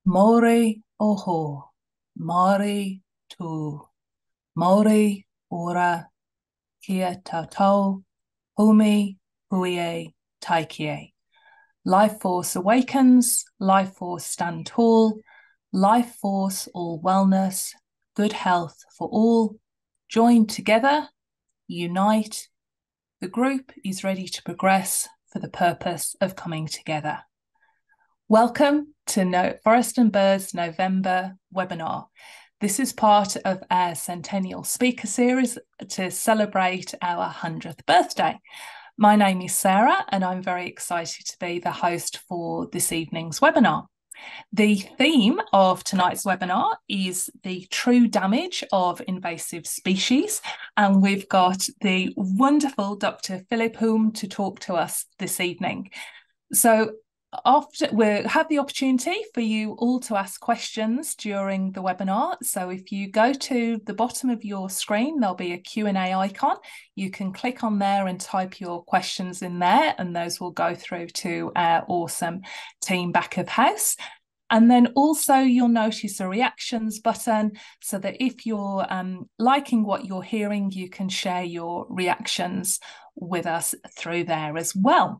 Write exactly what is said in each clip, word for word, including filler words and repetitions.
Mori oho, Mari tu, Mori ora, kia tautau, Hulme, huie, taikie. Life force awakens, life force stand tall, life force all wellness, good health for all. Join together, unite. The group is ready to progress for the purpose of coming together. Welcome to no Forest and Birds November webinar. This is part of our Centennial Speaker Series to celebrate our one hundredth birthday. My name is Sarah and I'm very excited to be the host for this evening's webinar. The theme of tonight's webinar is the true damage of invasive species, and we've got the wonderful Doctor Philip Hulme to talk to us this evening. So after we have the opportunity for you all to ask questions during the webinar. So if you go to the bottom of your screen, there'll be a Q and A icon. You can click on there and type your questions in there, and those will go through to our awesome team back of house. And then also you'll notice a reactions button so that if you're um, liking what you're hearing, you can share your reactions with us through there as well.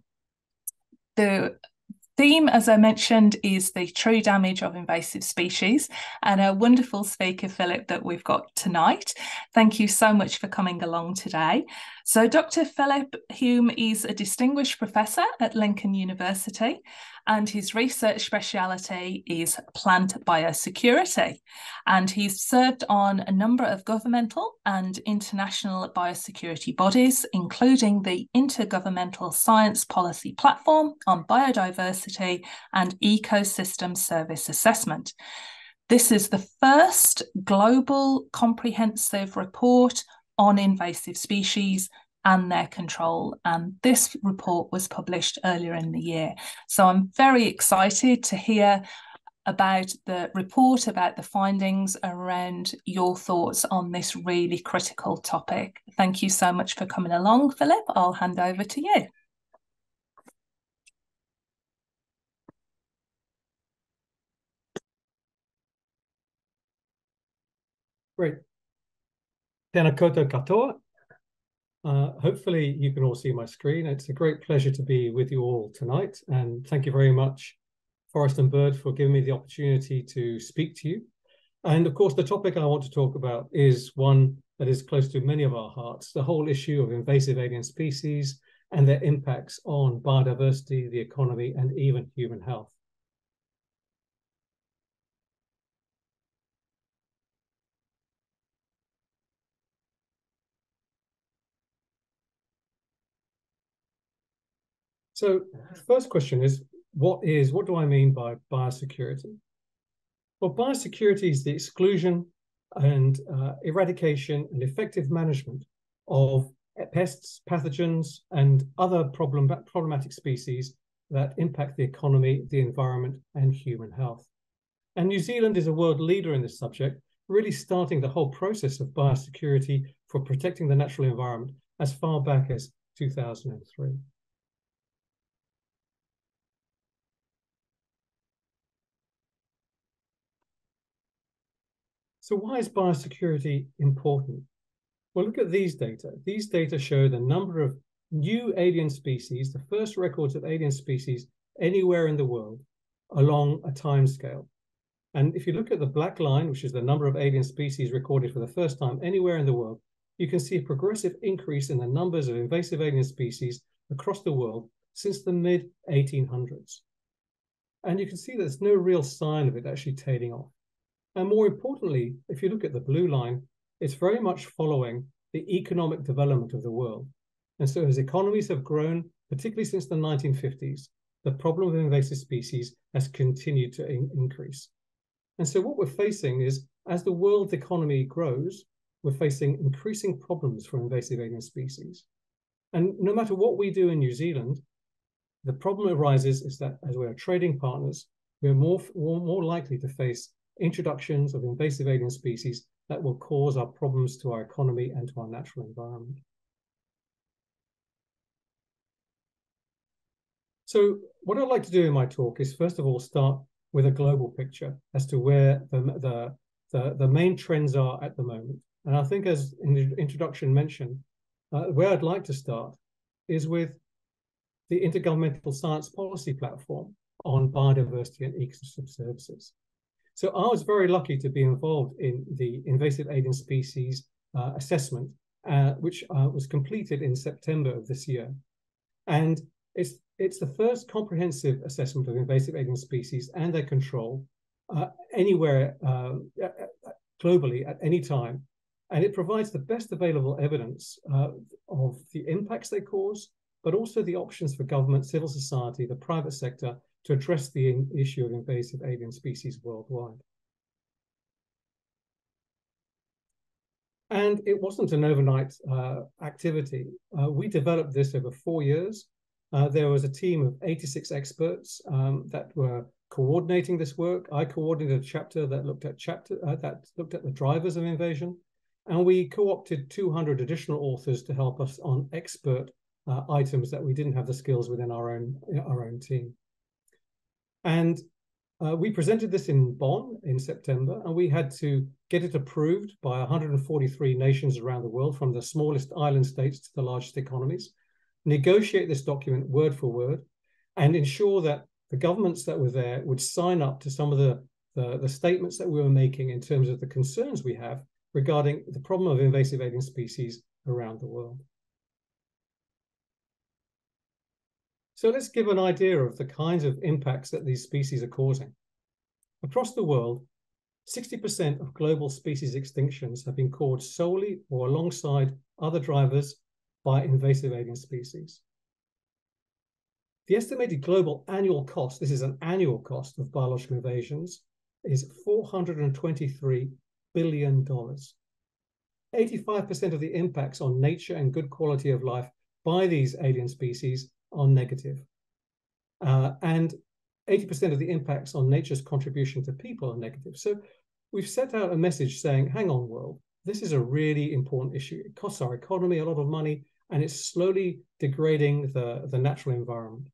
The theme, as I mentioned, is the true damage of invasive species, and a wonderful speaker, Philip, that we've got tonight. Thank you so much for coming along today. So Doctor Philip Hulme is a distinguished professor at Lincoln University, and his research speciality is plant biosecurity. And he's served on a number of governmental and international biosecurity bodies, including the Intergovernmental Science Policy Platform on Biodiversity and Ecosystem Service Assessment. This is the first global comprehensive report on invasive species and their control. And this report was published earlier in the year. So I'm very excited to hear about the report, about the findings, around your thoughts on this really critical topic. Thank you so much for coming along, Philip. I'll hand over to you. Great. Tēnā koutou katoa. Uh, hopefully you can all see my screen. It's a great pleasure to be with you all tonight. And thank you very much, Forest and Bird, for giving me the opportunity to speak to you. And of course, the topic I want to talk about is one that is close to many of our hearts, the whole issue of invasive alien species and their impacts on biodiversity, the economy, and even human health. So the first question is, what is, what do I mean by biosecurity? Well, biosecurity is the exclusion and uh, eradication and effective management of pests, pathogens, and other problem, problematic species that impact the economy, the environment, and human health. And New Zealand is a world leader in this subject, really starting the whole process of biosecurity for protecting the natural environment as far back as two thousand three. So why is biosecurity important? Well, look at these data. These data show the number of new alien species, the first records of alien species anywhere in the world along a time scale. And if you look at the black line, which is the number of alien species recorded for the first time anywhere in the world, you can see a progressive increase in the numbers of invasive alien species across the world since the mid eighteen hundreds. And you can see there's no real sign of it actually tailing off. And more importantly, if you look at the blue line, it's very much following the economic development of the world. And so as economies have grown, particularly since the nineteen fifties, the problem of invasive species has continued to in increase. And so what we're facing is, as the world's economy grows, we're facing increasing problems for invasive alien species. And no matter what we do in New Zealand, the problem arises is that as we're trading partners, we're more, more, more likely to face introductions of invasive alien species that will cause our problems to our economy and to our natural environment. So what I'd like to do in my talk is, first of all, start with a global picture as to where the, the, the, the main trends are at the moment. And I think, as in the introduction mentioned, uh, where I'd like to start is with the Intergovernmental Science Policy Platform on Biodiversity and Ecosystem Services. So I was very lucky to be involved in the invasive alien species uh, assessment, uh, which uh, was completed in September of this year. And it's, it's the first comprehensive assessment of invasive alien species and their control uh, anywhere um, globally at any time. And it provides the best available evidence uh, of the impacts they cause, but also the options for government, civil society, the private sector to address the issue of invasive alien species worldwide. And it wasn't an overnight uh, activity. Uh, we developed this over four years. Uh, there was a team of eighty-six experts um, that were coordinating this work. I coordinated a chapter that looked at chapter uh, that looked at the drivers of invasion, and we co-opted two hundred additional authors to help us on expert uh, items that we didn't have the skills within our own our own team. And uh, we presented this in Bonn in September, and we had to get it approved by one hundred forty-three nations around the world, from the smallest island states to the largest economies, negotiate this document word for word, and ensure that the governments that were there would sign up to some of the, the, the statements that we were making in terms of the concerns we have regarding the problem of invasive alien species around the world. So let's give an idea of the kinds of impacts that these species are causing. Across the world, sixty percent of global species extinctions have been caused solely or alongside other drivers by invasive alien species. The estimated global annual cost, this is an annual cost of biological invasions, is four hundred twenty-three billion dollars. eighty-five percent of the impacts on nature and good quality of life by these alien species are negative. Uh, and eighty percent of the impacts on nature's contribution to people are negative. So we've set out a message saying, hang on, world, this is a really important issue. It costs our economy a lot of money, and it's slowly degrading the, the natural environment.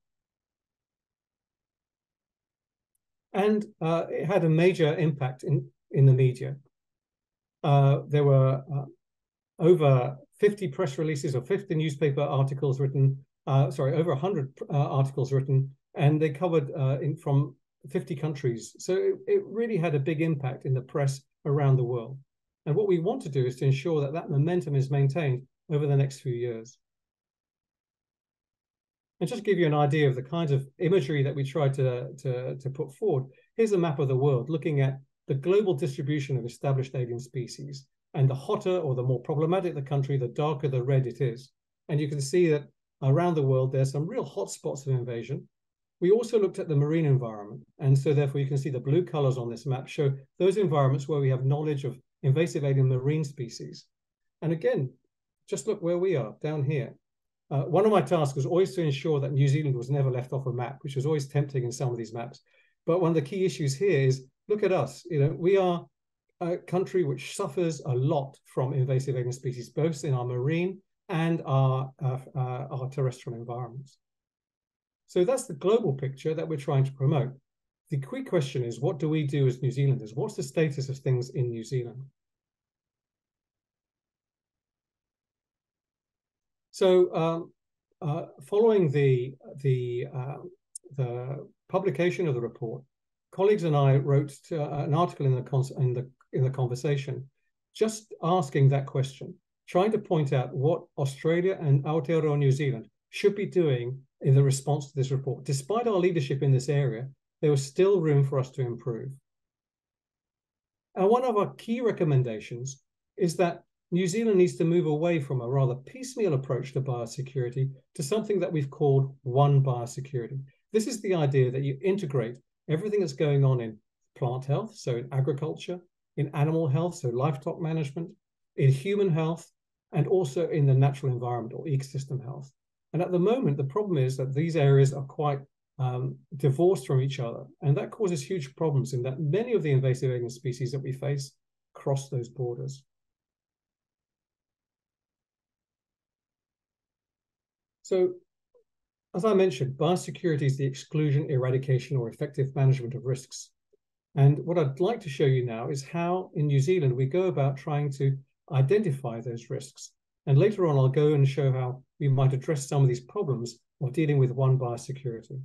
And uh, it had a major impact in, in the media. Uh, there were uh, over fifty press releases or fifty newspaper articles written, uh, sorry, over one hundred uh, articles written, and they covered uh, in, from fifty countries. So it, it really had a big impact in the press around the world. And what we want to do is to ensure that that momentum is maintained over the next few years. And just to give you an idea of the kinds of imagery that we tried to, to, to put forward, here's a map of the world looking at the global distribution of established alien species. And the hotter or the more problematic the country, the darker the red it is. And you can see that around the world, there's some real hotspots of invasion. We also looked at the marine environment. And so therefore you can see the blue colors on this map show those environments where we have knowledge of invasive alien marine species. And again, just look where we are down here. Uh, one of my tasks was always to ensure that New Zealand was never left off a map, which was always tempting in some of these maps. But one of the key issues here is, look at us. You know, we are a country which suffers a lot from invasive alien species, both in our marine and our, uh, uh, our terrestrial environments. So that's the global picture that we're trying to promote. The quick question is, what do we do as New Zealanders? What's the status of things in New Zealand? So um, uh, following the, the, uh, the publication of the report, colleagues and I wrote to, uh, an article in the, in, the, in the conversation, just asking that question, trying to point out what Australia and Aotearoa New Zealand should be doing in the response to this report. Despite our leadership in this area, there was still room for us to improve. And one of our key recommendations is that New Zealand needs to move away from a rather piecemeal approach to biosecurity to something that we've called one biosecurity. This is the idea that you integrate everything that's going on in plant health, so in agriculture, in animal health, so livestock management, in human health, and also in the natural environment or ecosystem health. And at the moment, the problem is that these areas are quite um, divorced from each other. And that causes huge problems in that many of the invasive alien species that we face cross those borders. So, as I mentioned, biosecurity is the exclusion, eradication, or effective management of risks And what I'd like to show you now is how in New Zealand we go about trying to identify those risks. And later on, I'll go and show how we might address some of these problems of dealing with one biosecurity.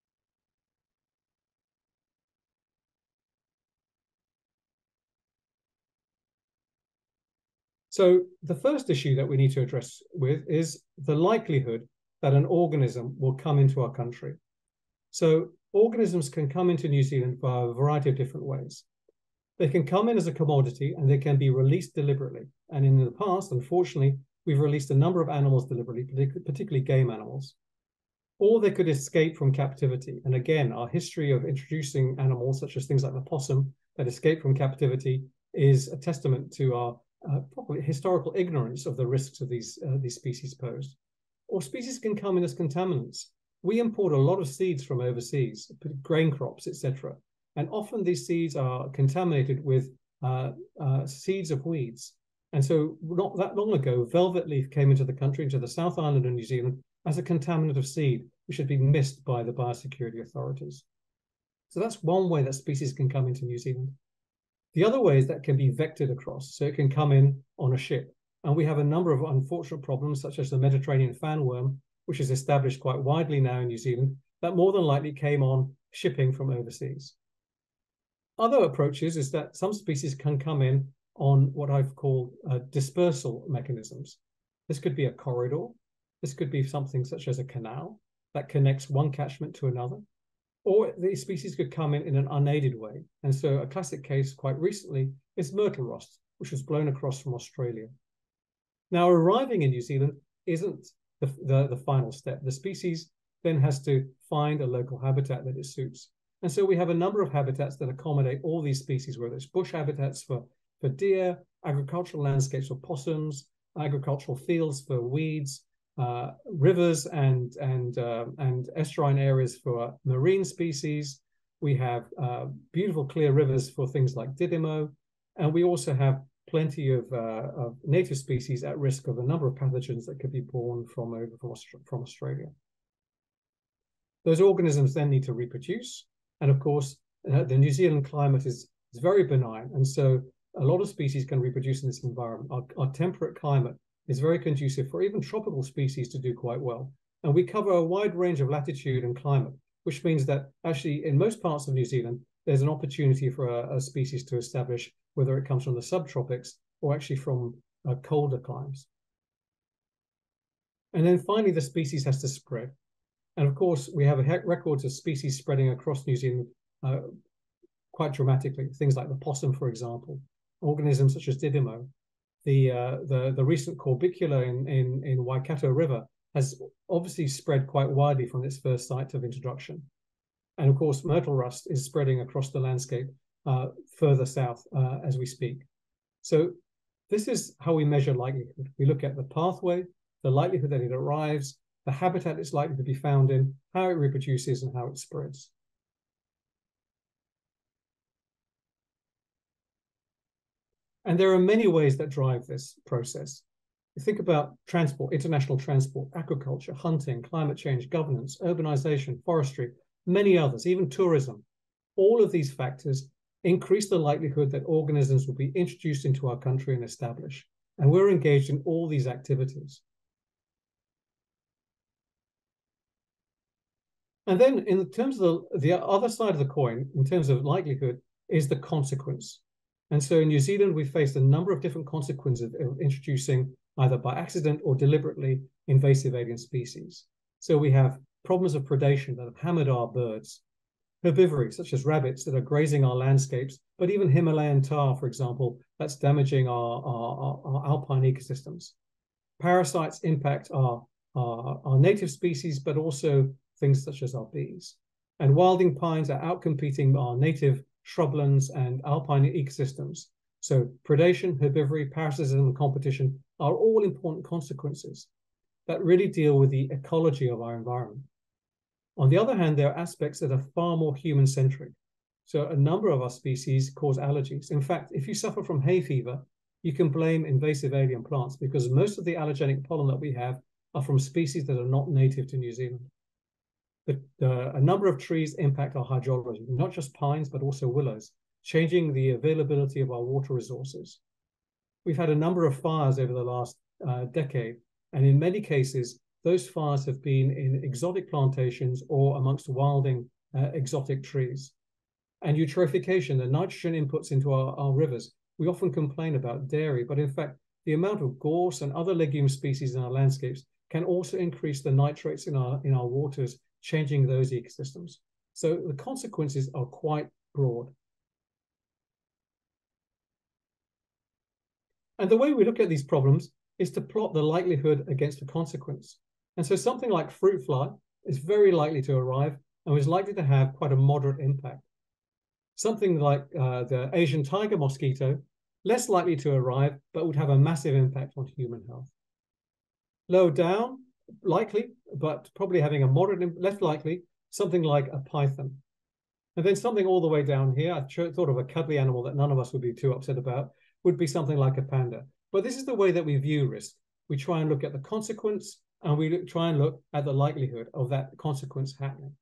So the first issue that we need to address with is the likelihood that an organism will come into our country. So organisms can come into New Zealand via a variety of different ways. They can come in as a commodity and they can be released deliberately. And in the past, unfortunately, we've released a number of animals deliberately, particularly game animals. Or they could escape from captivity. And again, our history of introducing animals, such as things like the possum, that escape from captivity is a testament to our uh, probably historical ignorance of the risks of these, uh, these species posed. Or species can come in as contaminants. We import a lot of seeds from overseas, grain crops, et cetera. And often these seeds are contaminated with uh, uh, seeds of weeds. And so not that long ago, velvet leaf came into the country, into the South Island of New Zealand, as a contaminant of seed, which had been missed by the biosecurity authorities. So that's one way that species can come into New Zealand. The other way is that can be vectored across, so it can come in on a ship. And we have a number of unfortunate problems, such as the Mediterranean fanworm, which is established quite widely now in New Zealand, that more than likely came on shipping from overseas. Other approaches is that some species can come in on what I've called uh, dispersal mechanisms. This could be a corridor. This could be something such as a canal that connects one catchment to another. Or these species could come in in an unaided way. And so a classic case quite recently is myrtle rust, which was blown across from Australia. Now, arriving in New Zealand isn't the, the, the final step. The species then has to find a local habitat that it suits. And so we have a number of habitats that accommodate all these species, whether it's bush habitats for, for deer, agricultural landscapes for possums, agricultural fields for weeds, uh, rivers and, and, uh, and estuarine areas for marine species. We have uh, beautiful clear rivers for things like Didimo. And we also have plenty of, uh, of native species at risk of a number of pathogens that could be born from over from, from Australia. Those organisms then need to reproduce. And of course, uh, the New Zealand climate is, is very benign. And so a lot of species can reproduce in this environment. Our, our temperate climate is very conducive for even tropical species to do quite well. And we cover a wide range of latitude and climate, which means that actually in most parts of New Zealand, there's an opportunity for a, a species to establish, whether it comes from the subtropics or actually from uh, colder climes. And then finally, the species has to spread. And of course, we have a records of species spreading across New Zealand uh, quite dramatically. Things like the possum, for example, organisms such as Didimo. The, uh, the, the recent corbicula in, in, in Waikato River has obviously spread quite widely from its first site of introduction. And of course, myrtle rust is spreading across the landscape uh, further south uh, as we speak. So this is how we measure likelihood. We look at the pathway, the likelihood that it arrives, the habitat it's likely to be found in, how it reproduces, and how it spreads. And there are many ways that drive this process. You think about transport, international transport, agriculture, hunting, climate change, governance, urbanization, forestry, many others, even tourism. All of these factors increase the likelihood that organisms will be introduced into our country and established. And we're engaged in all these activities. And then in terms of the, the other side of the coin, in terms of likelihood, is the consequence. And so in New Zealand, we faced a number of different consequences of introducing either by accident or deliberately invasive alien species. So we have problems of predation that have hammered our birds, herbivory, such as rabbits that are grazing our landscapes, but even Himalayan tar, for example, that's damaging our, our, our alpine ecosystems. Parasites impact our, our, our native species, but also things such as our bees. And wilding pines are outcompeting our native shrublands and alpine ecosystems. So predation, herbivory, parasitism, and competition are all important consequences that really deal with the ecology of our environment. On the other hand, there are aspects that are far more human-centric. So a number of our species cause allergies. In fact, if you suffer from hay fever, you can blame invasive alien plants because most of the allergenic pollen that we have are from species that are not native to New Zealand. the, uh, a number of trees impact our hydrology, not just pines, but also willows, changing the availability of our water resources. We've had a number of fires over the last uh, decade, and in many cases, those fires have been in exotic plantations or amongst wilding uh, exotic trees. And eutrophication, the nitrogen inputs into our, our rivers. We often complain about dairy, but in fact, the amount of gorse and other legume species in our landscapes can also increase the nitrates in our, in our waters, changing those ecosystems. So the consequences are quite broad. And the way we look at these problems is to plot the likelihood against the consequence. And so something like fruit fly is very likely to arrive and is likely to have quite a moderate impact. Something like uh, the Asian tiger mosquito, less likely to arrive, but would have a massive impact on human health. Low down, likely, but probably having a moderate, less likely, something like a python. And then something all the way down here, I thought of a cuddly animal that none of us would be too upset about, would be something like a panda. But this is the way that we view risk. We try and look at the consequence, and we look, try and look at the likelihood of that consequence happening.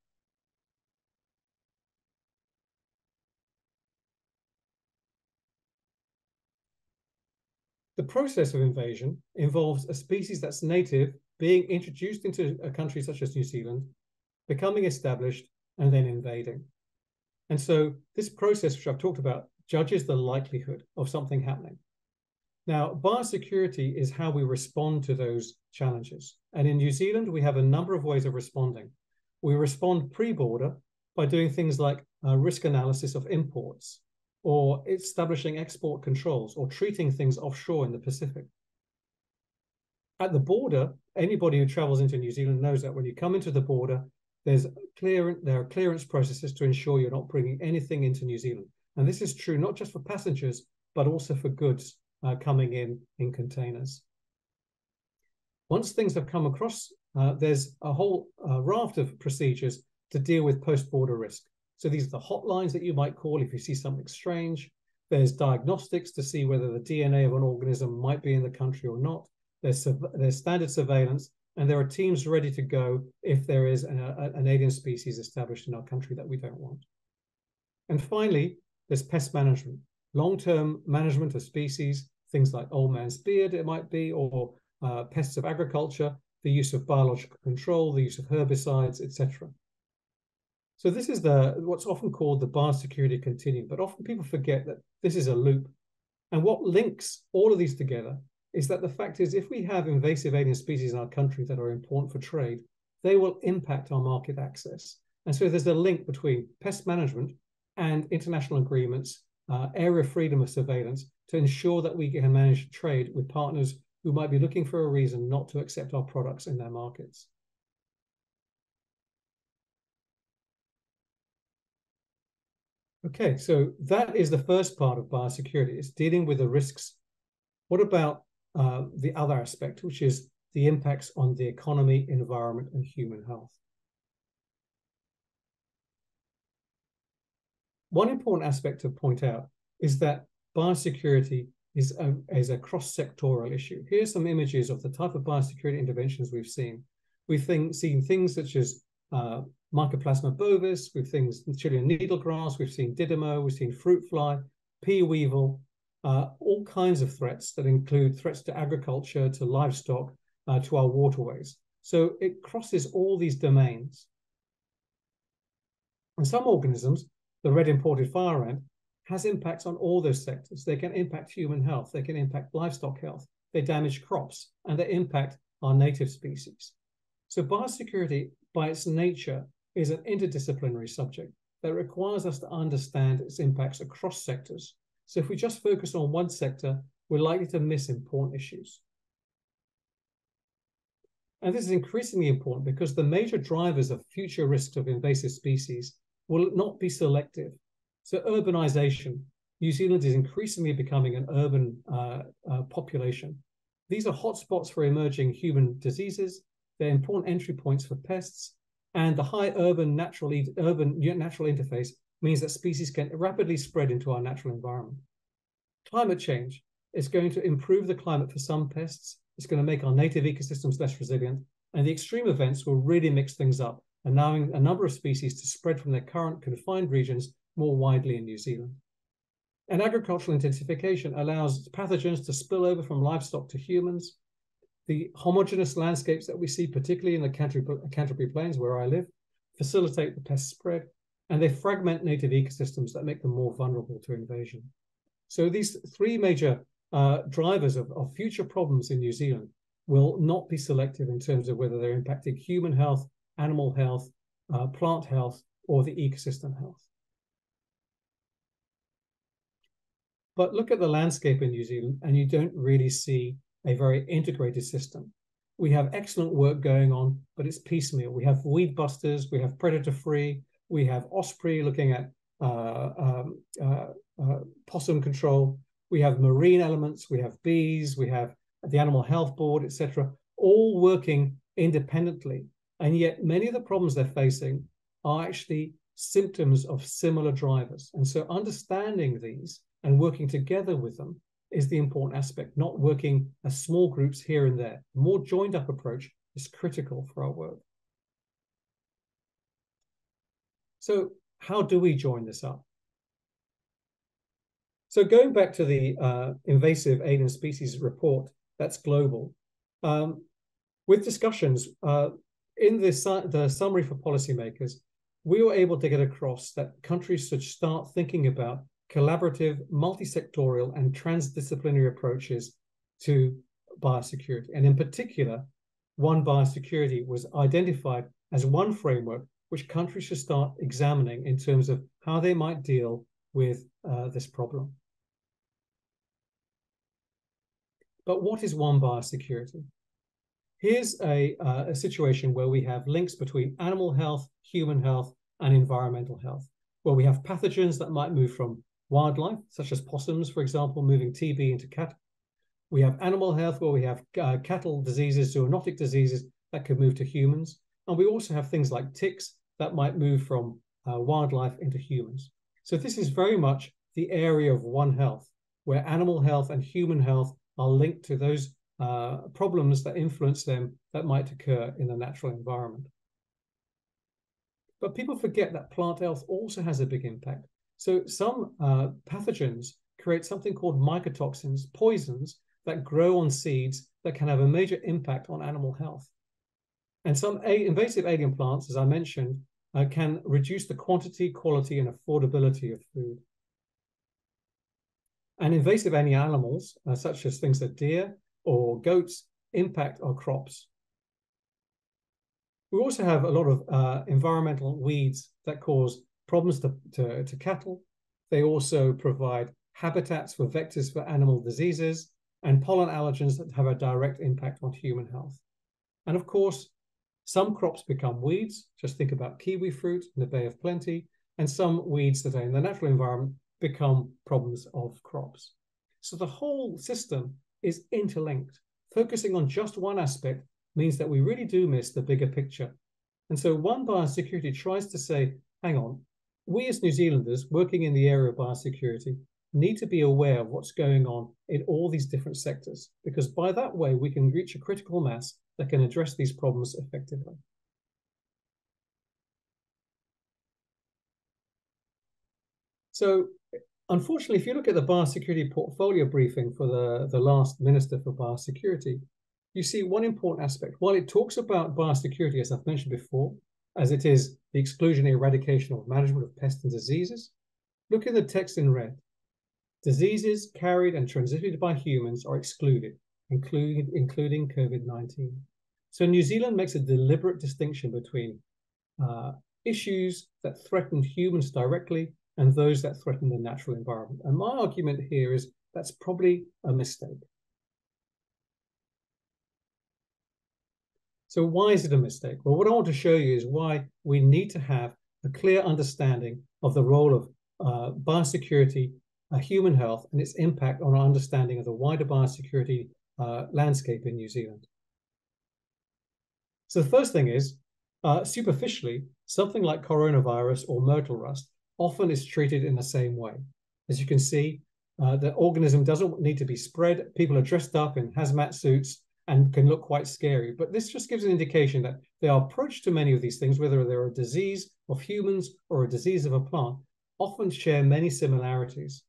The process of invasion involves a species that's native being introduced into a country such as New Zealand, becoming established, and then invading. And so this process, which I've talked about, judges the likelihood of something happening. Now, biosecurity is how we respond to those challenges. And in New Zealand, we have a number of ways of responding. We respond pre-border by doing things like uh, risk analysis of imports, or establishing export controls, or treating things offshore in the Pacific. At the border, anybody who travels into New Zealand knows that when you come into the border, there's clear, there are clearance processes to ensure you're not bringing anything into New Zealand. And this is true not just for passengers, but also for goods uh, coming in in containers. Once things have come across, uh, there's a whole uh, raft of procedures to deal with post-border risk. So these are the hotlines that you might call if you see something strange. There's diagnostics to see whether the D N A of an organism might be in the country or not. There's, there's standard surveillance, and there are teams ready to go if there is an, a, an alien species established in our country that we don't want. And finally, there's pest management, long-term management of species, things like old man's beard, it might be, or uh, pests of agriculture, the use of biological control, the use of herbicides, et cetera. So this is the what's often called the biosecurity continuum, but often people forget that this is a loop. And what links all of these together is that the fact is, if we have invasive alien species in our country that are important for trade, they will impact our market access. And so there's a link between pest management and international agreements, uh, area freedom of surveillance, to ensure that we can manage trade with partners who might be looking for a reason not to accept our products in their markets. Okay, so that is the first part of biosecurity. It's dealing with the risks. What about uh, the other aspect, which is the impacts on the economy, environment, and human health? One important aspect to point out is that biosecurity is a, is a cross-sectoral issue. Here's some images of the type of biosecurity interventions we've seen. We've think, seen things such as uh, Mycoplasma bovis, we've seen Chilean needlegrass, we've seen Didymo, we've seen fruit fly, pea weevil, uh, all kinds of threats that include threats to agriculture, to livestock, uh, to our waterways. So it crosses all these domains. And some organisms, the red imported fire ant, has impacts on all those sectors. They can impact human health, they can impact livestock health, they damage crops, and they impact our native species. So biosecurity, by its nature, is an interdisciplinary subject that requires us to understand its impacts across sectors. So if we just focus on one sector, we're likely to miss important issues. And this is increasingly important because the major drivers of future risks of invasive species will not be selective. So urbanization, New Zealand is increasingly becoming an urban uh, uh, population. These are hotspots for emerging human diseases. They're important entry points for pests. And the high urban natural, urban natural interface means that species can rapidly spread into our natural environment. Climate change is going to improve the climate for some pests. It's going to make our native ecosystems less resilient. And the extreme events will really mix things up allowing a number of species to spread from their current confined regions more widely in New Zealand. And agricultural intensification allows pathogens to spill over from livestock to humans. The homogeneous landscapes that we see, particularly in the Canterbury, Canterbury Plains, where I live, facilitate the pest spread, and they fragment native ecosystems that make them more vulnerable to invasion. So these three major uh, drivers of, of future problems in New Zealand will not be selective in terms of whether they're impacting human health, animal health, uh, plant health, or the ecosystem health. But look at the landscape in New Zealand, and you don't really see a very integrated system. We have excellent work going on, but it's piecemeal. We have weed busters, we have predator-free, we have osprey looking at uh, um, uh, uh, possum control, we have marine elements, we have bees, we have the Animal Health Board, et cetera, all working independently. And yet many of the problems they're facing are actually symptoms of similar drivers. And so understanding these and working together with them is the important aspect, not working as small groups here and there. A more joined up approach is critical for our work. So how do we join this up? So going back to the uh, invasive alien species report, that's global, um, with discussions uh, in this, the summary for policymakers, we were able to get across that countries should start thinking about collaborative, multi-sectorial, and transdisciplinary approaches to biosecurity. And in particular, One Biosecurity was identified as one framework which countries should start examining in terms of how they might deal with uh, this problem. But what is One Biosecurity? Here's a, uh, a situation where we have links between animal health, human health, and environmental health, where we have pathogens that might move from wildlife, such as possums, for example, moving T B into cattle. We have animal health, where we have uh, cattle diseases, zoonotic diseases that could move to humans. And we also have things like ticks that might move from uh, wildlife into humans. So this is very much the area of One Health, where animal health and human health are linked to those uh, problems that influence them that might occur in the natural environment. But people forget that plant health also has a big impact. So some uh, pathogens create something called mycotoxins, poisons, that grow on seeds that can have a major impact on animal health. And some invasive alien plants, as I mentioned, uh, can reduce the quantity, quality, and affordability of food. And invasive alien animals, uh, such as things like deer or goats, impact our crops. We also have a lot of uh, environmental weeds that cause problems to, to, to cattle. They also provide habitats for vectors for animal diseases and pollen allergens that have a direct impact on human health. And of course, some crops become weeds. Just think about kiwi fruit in the Bay of Plenty, and some weeds that are in the natural environment become problems of crops. So the whole system is interlinked. Focusing on just one aspect means that we really do miss the bigger picture. And so One Biosecurity tries to say, hang on, we as New Zealanders working in the area of biosecurity need to be aware of what's going on in all these different sectors, because by that way we can reach a critical mass that can address these problems effectively. So unfortunately, if you look at the biosecurity portfolio briefing for the, the last Minister for Biosecurity, you see one important aspect. While it talks about biosecurity, as I've mentioned before, as it is the exclusion and eradication of management of pests and diseases, look at the text in red. Diseases carried and transmitted by humans are excluded, including, including COVID nineteen. So New Zealand makes a deliberate distinction between uh, issues that threaten humans directly and those that threaten the natural environment. And my argument here is that's probably a mistake. So why is it a mistake? Well, what I want to show you is why we need to have a clear understanding of the role of uh, biosecurity, uh, human health, and its impact on our understanding of the wider biosecurity uh, landscape in New Zealand. So the first thing is, uh, superficially, something like coronavirus or myrtle rust often is treated in the same way. As you can see, uh, the organism doesn't need to be spread. People are dressed up in hazmat suits. and can look quite scary. But this just gives an indication that their approach to many of these things, whether they're a disease of humans or a disease of a plant, often share many similarities.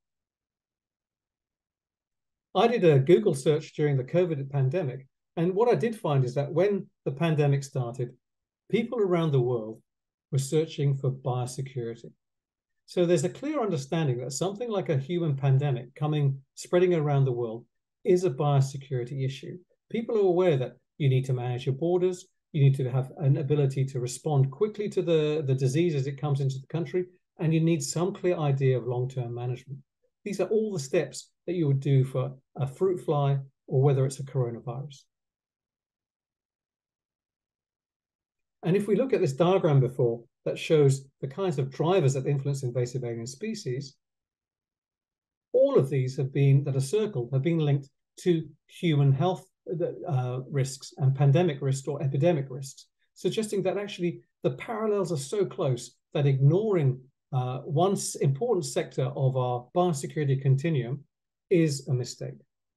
I did a Google search during the COVID pandemic, and what I did find is that when the pandemic started, people around the world were searching for biosecurity. So there's a clear understanding that something like a human pandemic coming, spreading around the world is a biosecurity issue. People are aware that you need to manage your borders, you need to have an ability to respond quickly to the, the disease as it comes into the country, and you need some clear idea of long-term management. These are all the steps that you would do for a fruit fly or whether it's a coronavirus. And if we look at this diagram before that shows the kinds of drivers that influence invasive alien species, all of these have been, that are circled, have been linked to human health uh, risks and pandemic risks or epidemic risks, suggesting that actually the parallels are so close that ignoring uh, one important sector of our biosecurity continuum is a mistake.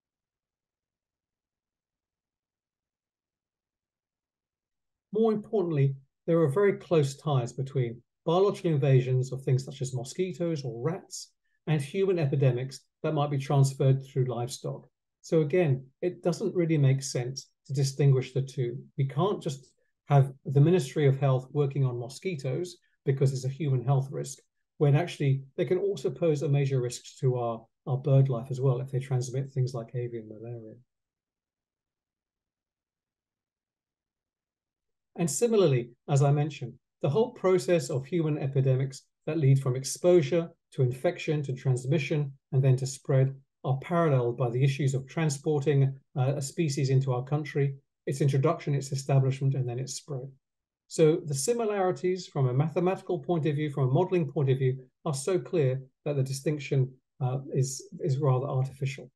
More importantly, there are very close ties between biological invasions of things such as mosquitoes or rats and human epidemics that might be transferred through livestock. So again, it doesn't really make sense to distinguish the two. We can't just have the Ministry of Health working on mosquitoes because it's a human health risk, when actually they can also pose a major risk to our, our bird life as well if they transmit things like avian malaria. And similarly, as I mentioned, the whole process of human epidemics that lead from exposure to infection to transmission and then to spread are paralleled by the issues of transporting uh, a species into our country, its introduction, its establishment, and then its spread. So the similarities from a mathematical point of view, from a modeling point of view, are so clear that the distinction uh, is, is rather artificial.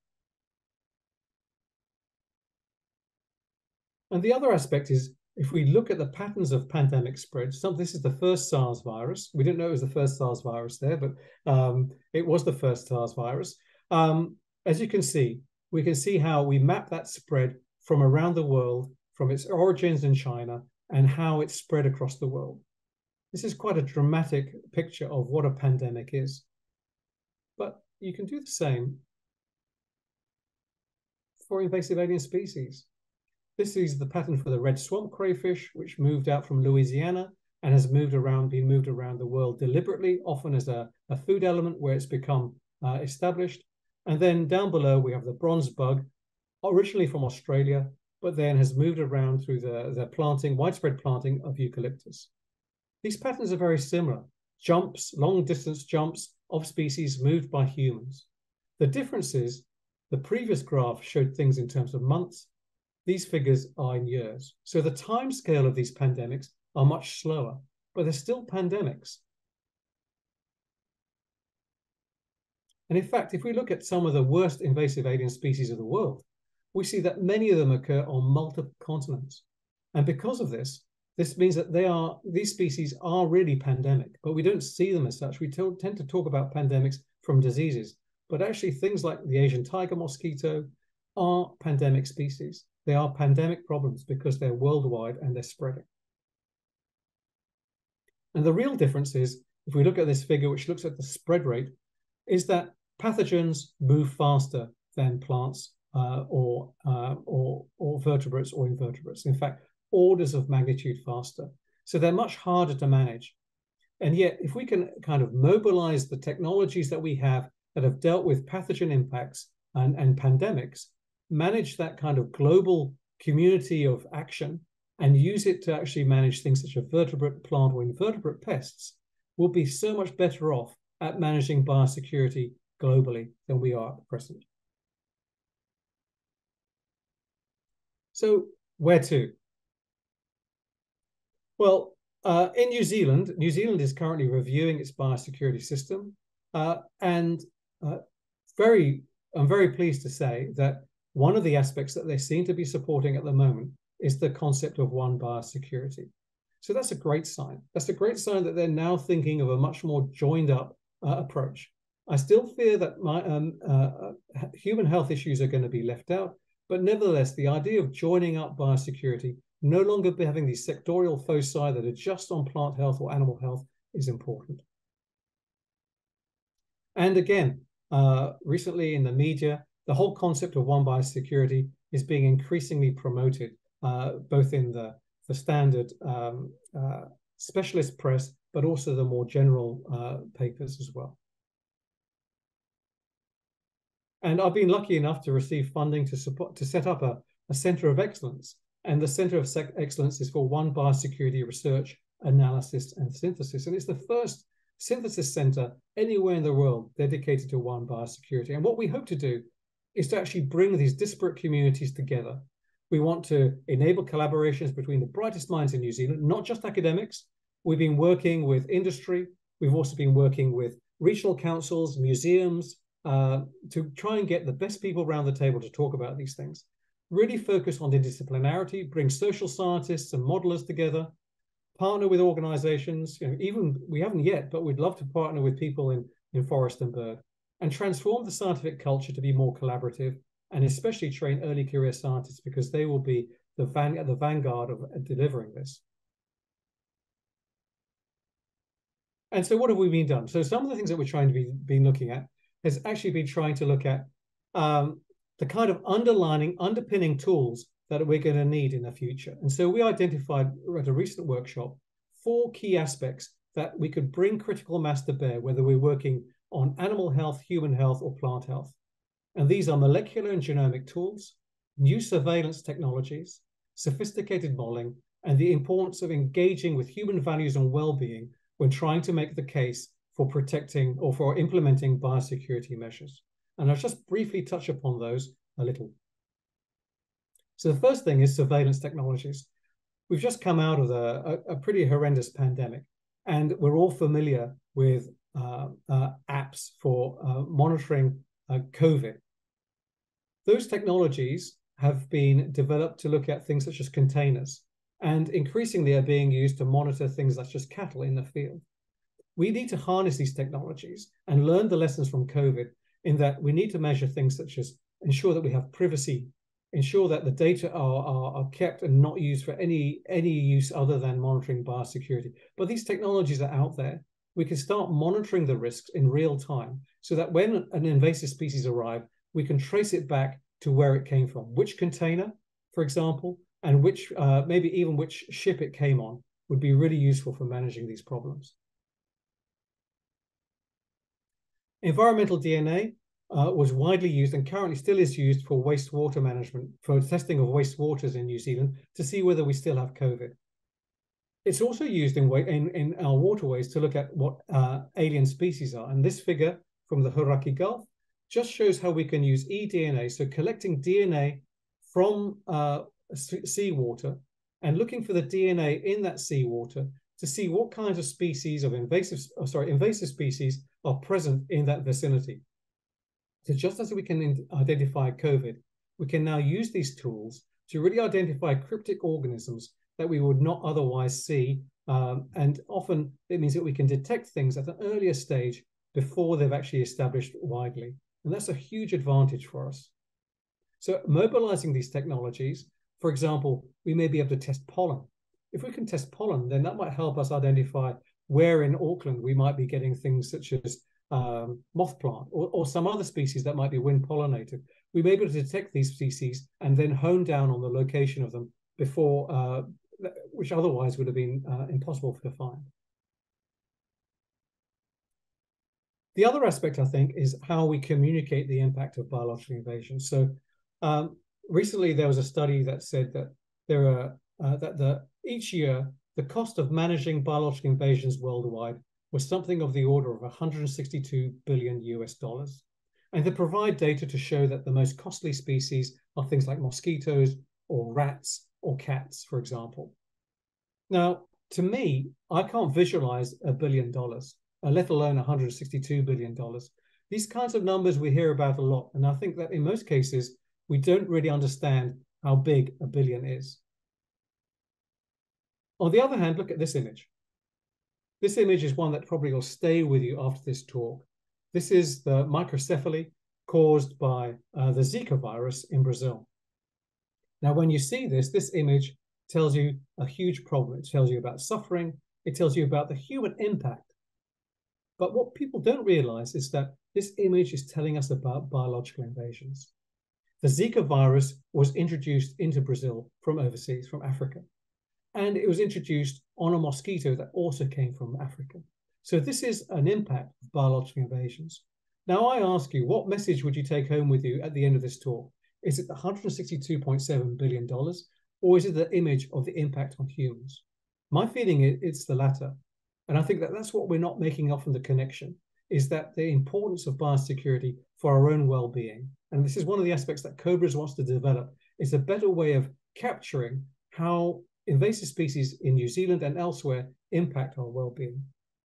And the other aspect is, if we look at the patterns of pandemic spread, some, this is the first SARS virus. We didn't know it was the first SARS virus there, but um, it was the first SARS virus. Um, as you can see, we can see how we map that spread from around the world, from its origins in China, and how it spread across the world. This is quite a dramatic picture of what a pandemic is. But you can do the same for invasive alien species. This is the pattern for the red swamp crayfish, which moved out from Louisiana and has moved around, been moved around the world deliberately, often as a, a food element where it's become uh, established. And then down below, we have the bronze bug, originally from Australia, but then has moved around through the, the planting, widespread planting of eucalyptus. These patterns are very similar. Jumps, long distance jumps of species moved by humans. The difference is the previous graph showed things in terms of months. These figures are in years. So the time scale of these pandemics are much slower, but they're still pandemics. And in fact, if we look at some of the worst invasive alien species of the world, we see that many of them occur on multiple continents. And because of this, this means that they are, these species are really pandemic, but we don't see them as such. We tend to talk about pandemics from diseases, but actually things like the Asian tiger mosquito are pandemic species. They are pandemic problems because they're worldwide and they're spreading. And the real difference is, if we look at this figure, which looks at the spread rate, is that pathogens move faster than plants uh, or, uh, or, or vertebrates or invertebrates. In fact, orders of magnitude faster. So they're much harder to manage. And yet, if we can kind of mobilize the technologies that we have that have dealt with pathogen impacts and, and pandemics, manage that kind of global community of action and use it to actually manage things such as vertebrate, plant, or invertebrate pests, we'll be so much better off at managing biosecurity globally than we are at present. So where to? Well, uh, in New Zealand, New Zealand is currently reviewing its biosecurity system. Uh, and uh, very, I'm very pleased to say that one of the aspects that they seem to be supporting at the moment is the concept of one biosecurity. So that's a great sign. That's a great sign that they're now thinking of a much more joined up uh, approach. I still fear that my, um, uh, human health issues are going to be left out, But nevertheless, the idea of joining up biosecurity, no longer having these sectorial foci that are just on plant health or animal health, is important. And again, uh, recently in the media, the whole concept of one biosecurity is being increasingly promoted, uh, both in the, the standard um, uh, specialist press, but also the more general uh, papers as well. And I've been lucky enough to receive funding to support to set up a, a center of excellence. And the center of excellence is for one biosecurity research, analysis, and synthesis. And it's the first synthesis center anywhere in the world dedicated to one biosecurity. And what we hope to do is to actually bring these disparate communities together. We want to enable collaborations between the brightest minds in New Zealand, not just academics. We've been working with industry. We've also been working with regional councils, museums, uh, to try and get the best people around the table to talk about these things. Really focus on interdisciplinarity, bring social scientists and modelers together, partner with organizations, you know, even we haven't yet, but we'd love to partner with people in, in forest and bird, and transform the scientific culture to be more collaborative, and especially train early career scientists, because they will be the, van, the vanguard of delivering this. And so what have we been done? So some of the things that we're trying to be been looking at has actually been trying to look at um, the kind of underlining, underpinning tools that we're going to need in the future. And so we identified at a recent workshop four key aspects that we could bring critical mass to bear, whether we're working on animal health, human health, or plant health. And these are molecular and genomic tools, new surveillance technologies, sophisticated modeling, and the importance of engaging with human values and well-being when trying to make the case for protecting or for implementing biosecurity measures. And I'll just briefly touch upon those a little. So the first thing is surveillance technologies. We've just come out of a, a, a pretty horrendous pandemic, and we're all familiar with uh, uh, apps for uh, monitoring uh, COVID. Those technologies have been developed to look at things such as containers, and increasingly are being used to monitor things such as cattle in the field. We need to harness these technologies and learn the lessons from COVID, in that we need to measure things such as ensure that we have privacy, ensure that the data are, are, are kept and not used for any, any use other than monitoring biosecurity. But these technologies are out there. We can start monitoring the risks in real time, so that when an invasive species arrives, we can trace it back to where it came from, which container, for example, and which uh, maybe even which ship it came on would be really useful for managing these problems. Environmental D N A uh, was widely used and currently still is used for wastewater management, for testing of wastewaters in New Zealand to see whether we still have COVID. It's also used in, in, in our waterways to look at what uh, alien species are. And this figure from the Hauraki Gulf just shows how we can use eDNA, so collecting D N A from uh, seawater and looking for the D N A in that seawater to see what kinds of species of invasive, oh, sorry, invasive species are present in that vicinity. So just as we can identify COVID, we can now use these tools to really identify cryptic organisms that we would not otherwise see. Um, and often it means that we can detect things at an earlier stage before they've actually established widely. And that's a huge advantage for us. So mobilizing these technologies, for example, we may be able to test pollen. If we can test pollen, then that might help us identify where in Auckland we might be getting things such as um, moth plant or, or some other species that might be wind pollinated. We may be able to detect these species and then hone down on the location of them before, uh, which otherwise would have been uh, impossible to find. The other aspect, I think, is how we communicate the impact of biological invasion. So um, recently there was a study that said that there are uh, that the each year the cost of managing biological invasions worldwide was something of the order of one hundred sixty-two billion U S dollars. And they provide data to show that the most costly species are things like mosquitoes or rats or cats, for example. Now, to me, I can't visualize a billion dollars, let alone one hundred sixty-two billion dollars. These kinds of numbers we hear about a lot. And I think that in most cases, we don't really understand how big a billion is. On the other hand, look at this image. This image is one that probably will stay with you after this talk. This is the microcephaly caused by uh, the Zika virus in Brazil. Now, when you see this, this image tells you a huge problem. It tells you about suffering. It tells you about the human impact. But what people don't realize is that this image is telling us about biological invasions. The Zika virus was introduced into Brazil from overseas, from Africa. And it was introduced on a mosquito that also came from Africa. So this is an impact of biological invasions. Now, I ask you, what message would you take home with you at the end of this talk? Is it the one hundred sixty-two point seven billion dollars, or is it the image of the impact on humans? My feeling is it's the latter. And I think that that's what we're not making often the connection, is that the importance of biosecurity for our own well-being. And this is one of the aspects that COBRAS wants to develop, is a better way of capturing how invasive species in New Zealand and elsewhere impact our well-being.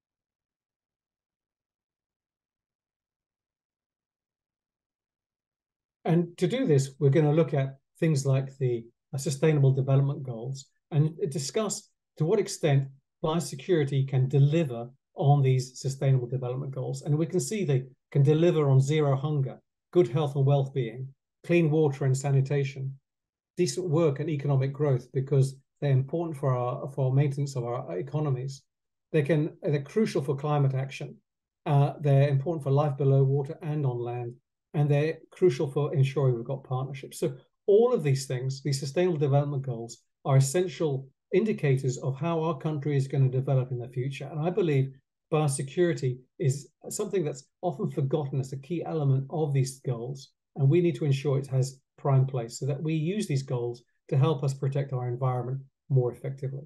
And to do this, we're going to look at things like the uh, Sustainable Development Goals and discuss to what extent biosecurity can deliver on these Sustainable Development Goals. And we can see they can deliver on zero hunger, good health and well-being, clean water and sanitation, decent work and economic growth, because they're important for our for maintenance of our economies. They can they're crucial for climate action. Uh, they're important for life below water and on land, and they're crucial for ensuring we've got partnerships. So all of these things, these Sustainable Development Goals, are essential indicators of how our country is going to develop in the future. And I believe biosecurity is something that's often forgotten as a key element of these goals. And we need to ensure it has prime place so that we use these goals to help us protect our environment more effectively.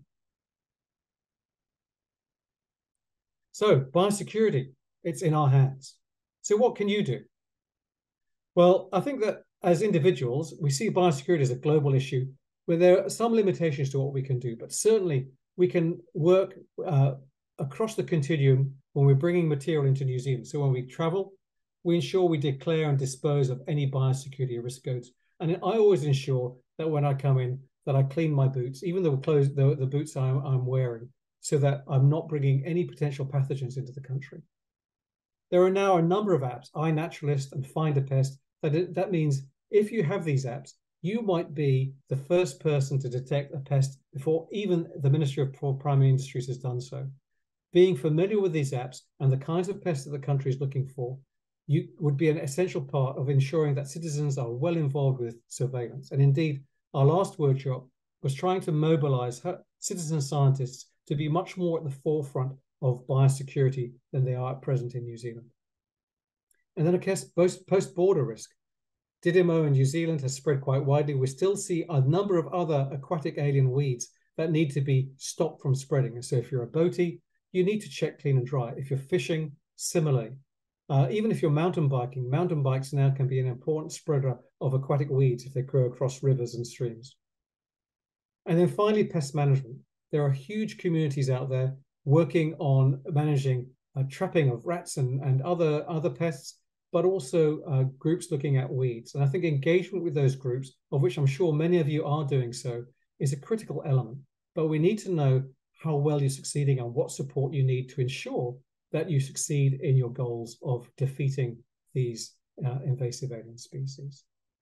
So biosecurity, it's in our hands. So what can you do? Well, I think that as individuals, we see biosecurity as a global issue where there are some limitations to what we can do, but certainly we can work uh, across the continuum when we're bringing material into New Zealand. So when we travel, we ensure we declare and dispose of any biosecurity risk goods. And I always ensure that when I come in, that I clean my boots, even the clothes, the, the boots I'm, I'm wearing, so that I'm not bringing any potential pathogens into the country. There are now a number of apps, iNaturalist and Find a Pest, that, that means if you have these apps, you might be the first person to detect a pest before even the Ministry of Primary Industries has done so. Being familiar with these apps and the kinds of pests that the country is looking for, you would be an essential part of ensuring that citizens are well involved with surveillance. And indeed, our last workshop was trying to mobilize citizen scientists to be much more at the forefront of biosecurity than they are at present in New Zealand. And then, of course, post-border risk. D D M O in New Zealand has spread quite widely. We still see a number of other aquatic alien weeds that need to be stopped from spreading. And so if you're a boatie, you need to check, clean and dry. If you're fishing, similarly. Uh, even if you're mountain biking, mountain bikes now can be an important spreader of aquatic weeds if they grow across rivers and streams. And then finally, pest management. There are huge communities out there working on managing uh, trapping of rats and, and other, other pests, but also uh, groups looking at weeds. And I think engagement with those groups, of which I'm sure many of you are doing so, is a critical element. But we need to know how well you're succeeding and what support you need to ensure that you succeed in your goals of defeating these uh, invasive alien species.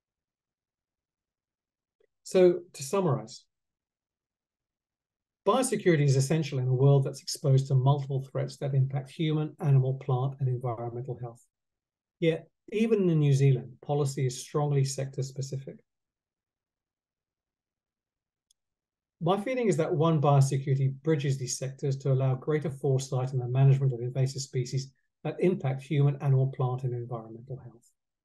So to summarize, biosecurity is essential in a world that's exposed to multiple threats that impact human, animal, plant, and environmental health. Yet, even in New Zealand, policy is strongly sector-specific. My feeling is that One Biosecurity bridges these sectors to allow greater foresight in the management of invasive species that impact human, animal, plant, and environmental health.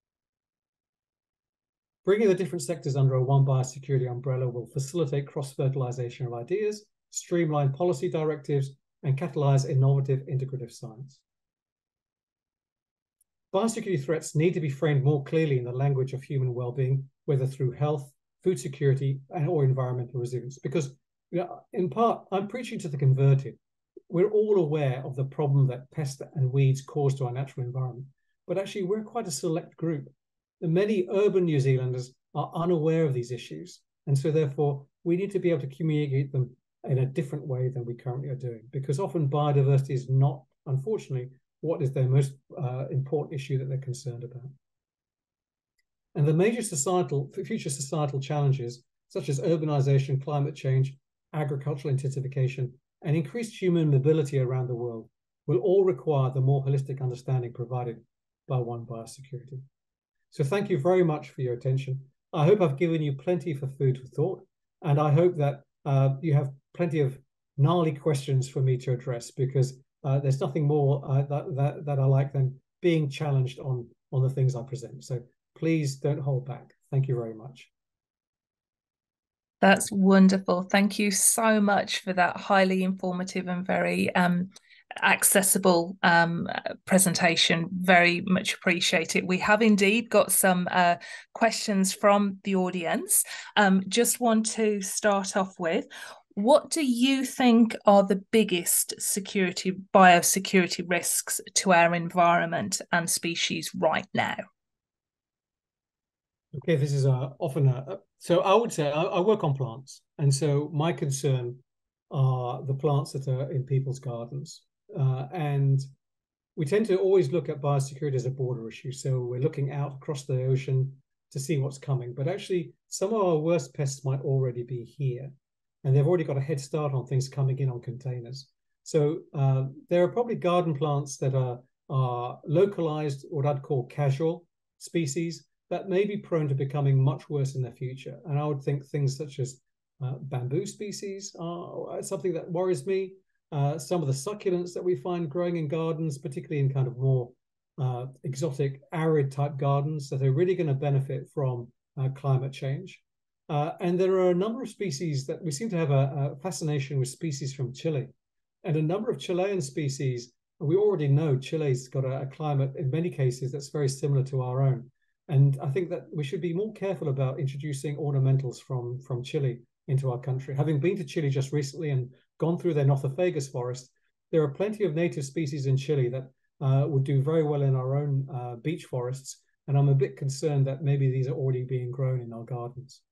Bringing the different sectors under a One Biosecurity umbrella will facilitate cross-fertilization of ideas, streamline policy directives, and catalyze innovative integrative science. Biosecurity threats need to be framed more clearly in the language of human well-being, whether through health, food security, and or environmental resilience. Because, you know, in part, I'm preaching to the converted. We're all aware of the problem that pests and weeds cause to our natural environment, but actually we're quite a select group. And many urban New Zealanders are unaware of these issues, and so therefore we need to be able to communicate them in a different way than we currently are doing, because often biodiversity is not, unfortunately, what is their most uh, important issue that they're concerned about. And the major societal, future societal challenges, such as urbanization, climate change, agricultural intensification, and increased human mobility around the world, will all require the more holistic understanding provided by One Biosecurity. So thank you very much for your attention. I hope I've given you plenty for food for thought, and I hope that uh, you have plenty of gnarly questions for me to address, because uh, there's nothing more uh, that, that, that I like than being challenged on, on the things I present. So please don't hold back. Thank you very much. That's wonderful. Thank you so much for that highly informative and very um, accessible um, presentation. Very much appreciate it. We have indeed got some uh, questions from the audience. Um, just want to start off with, what do you think are the biggest security, biosecurity risks to our environment and species right now? Okay, this is uh, often a, so I would say I, I work on plants, and so my concern are the plants that are in people's gardens, uh, and we tend to always look at biosecurity as a border issue. So we're looking out across the ocean to see what's coming, but actually some of our worst pests might already be here, and they've already got a head start on things coming in on containers. So uh, there are probably garden plants that are are localized, what I'd call casual species, that may be prone to becoming much worse in the future. And I would think things such as uh, bamboo species are something that worries me. Uh, some of the succulents that we find growing in gardens, particularly in kind of more uh, exotic, arid type gardens, that are really going to benefit from uh, climate change. Uh, and there are a number of species that we seem to have a, a fascination with species from Chile. And a number of Chilean species, we already know Chile's got a, a climate, in many cases, that's very similar to our own. And I think that we should be more careful about introducing ornamentals from, from Chile into our country. Having been to Chile just recently and gone through their Nothofagus forest, there are plenty of native species in Chile that uh, would do very well in our own uh, beech forests. And I'm a bit concerned that maybe these are already being grown in our gardens.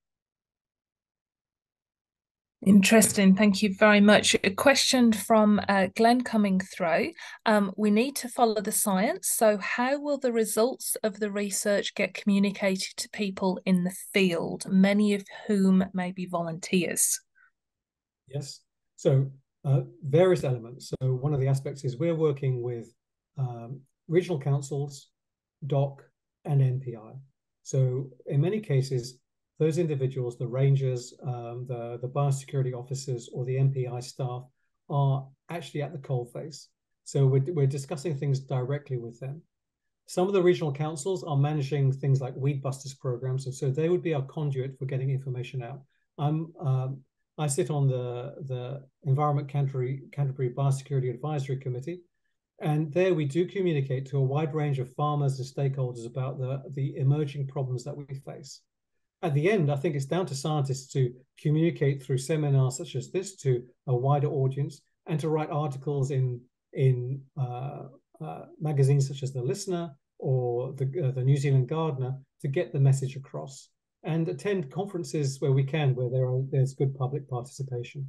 Interesting. Thank you very much. A question from uh, Glenn coming through. Um, we need to follow the science. So how will the results of the research get communicated to people in the field, many of whom may be volunteers? Yes. So uh, various elements. So one of the aspects is we're working with um, regional councils, D O C, and N P I. So in many cases, those individuals, the rangers, um, the, the biosecurity officers, or the N P I staff are actually at the coalface. So we're, we're discussing things directly with them. Some of the regional councils are managing things like weed busters programs, and so they would be our conduit for getting information out. I'm, um, I sit on the, the Environment Canterbury, Canterbury Biosecurity Advisory Committee, and there we do communicate to a wide range of farmers and stakeholders about the, the emerging problems that we face. At the end, I think it's down to scientists to communicate through seminars such as this to a wider audience, and to write articles in, in uh, uh, magazines such as The Listener or the, uh, the New Zealand Gardener to get the message across, and attend conferences where we can, where there are, there's good public participation.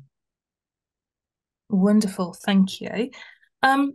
Wonderful. Thank you. Um,